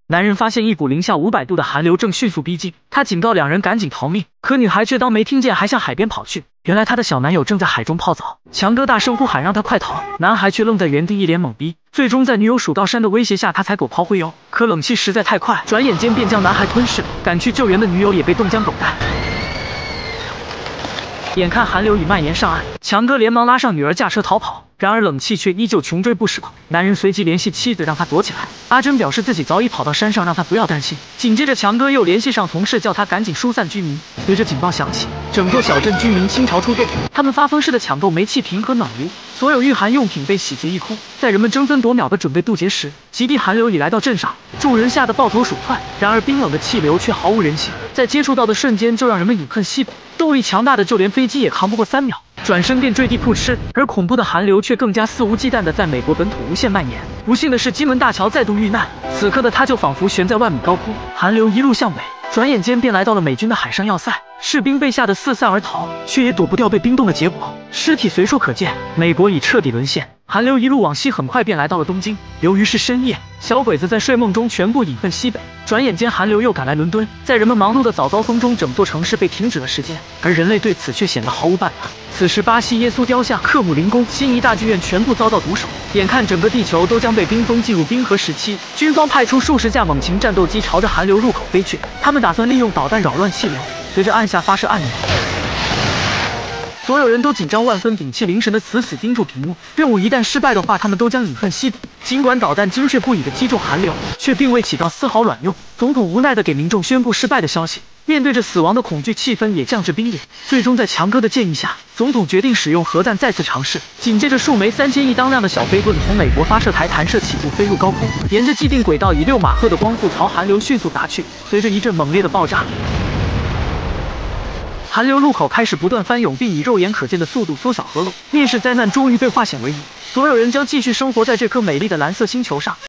男人发现一股零下500度的寒流正迅速逼近，他警告两人赶紧逃命，可女孩却当没听见，还向海边跑去。原来她的小男友正在海中泡澡，强哥大声呼喊让他快逃，男孩却愣在原地一脸懵逼。最终在女友数到3的威胁下，他才狗抛灰油，可冷气实在太快，转眼间便将男孩吞噬。赶去救援的女友也被冻僵狗带。眼看寒流已蔓延上岸，强哥连忙拉上女儿驾车逃跑，然而冷气却依旧穷追不舍。男人随即联系妻子让他躲起来，阿珍表示自己早已跑到山上，让他不要担心。紧接着强哥又联系上同事，叫他赶紧疏散居民。随着警报响起，整座小镇居民倾巢出动，他们发疯似的抢购煤气瓶和暖炉，所有御寒用品被洗劫一空。在人们争分夺秒的准备渡劫时，极地寒流已来到镇上，众人吓得抱头鼠窜。然而冰冷的气流却毫无人性，在接触到的瞬间就让人们饮恨西北。动力强大的就连飞机也扛不过3秒，转身便坠地扑哧。而恐怖的寒流却更加肆无忌惮地在美国本土无限蔓延。不幸的是，金门大桥再度遇难，此刻的他就仿佛悬在万米高空。寒流一路向北，转眼间便来到了美军的海上要塞。士兵被吓得四散而逃，却也躲不掉被冰冻的结果，尸体随处可见。美国已彻底沦陷。寒流一路往西，很快便来到了东京。由于是深夜，小鬼子在睡梦中全部饮恨西北。转眼间，寒流又赶来伦敦，在人们忙碌的早高峰中，整座城市被停止了时间，而人类对此却显得毫无办法。此时，巴西耶稣雕像、克姆林宫、悉尼大剧院全部遭到毒手，眼看整个地球都将被冰封进入冰河时期，军方派出数十架猛禽战斗机朝着寒流入口飞去，他们打算利用导弹扰乱气流，随着按下发射按钮。所有人都紧张万分，屏气凝神的死死盯住屏幕。任务一旦失败的话，他们都将饮恨西北。尽管导弹精确不已的击中寒流，却并未起到丝毫卵用。总统无奈地给民众宣布失败的消息。面对着死亡的恐惧，气氛也降至冰点。最终在强哥的建议下，总统决定使用核弹再次尝试。紧接着，数枚3100当量的小飞棍从美国发射台弹射起步，飞入高空，沿着既定轨道以6马赫的光速朝寒流迅速打去。随着一阵猛烈的爆炸，寒流入口开始不断翻涌，并以肉眼可见的速度缩小河路。灭世灾难终于被化险为夷，所有人将继续生活在这颗美丽的蓝色星球上。